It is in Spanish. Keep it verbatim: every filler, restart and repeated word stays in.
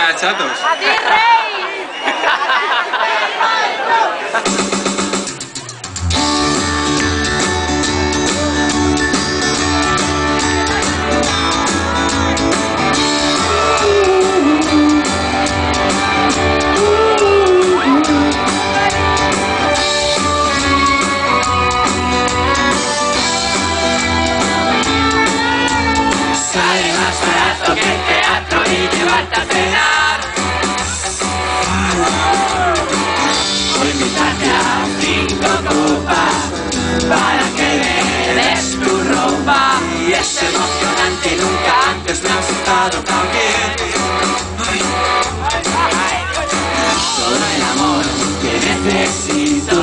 Gracias, chatos. ¡A ti, rey! Sale más barato que el teatro y llevarte a cenar. O invitarte a cinco copas para que le des tu ropa. Y es emocionante, nunca antes me ha asustado tan bien. Todo el amor que necesito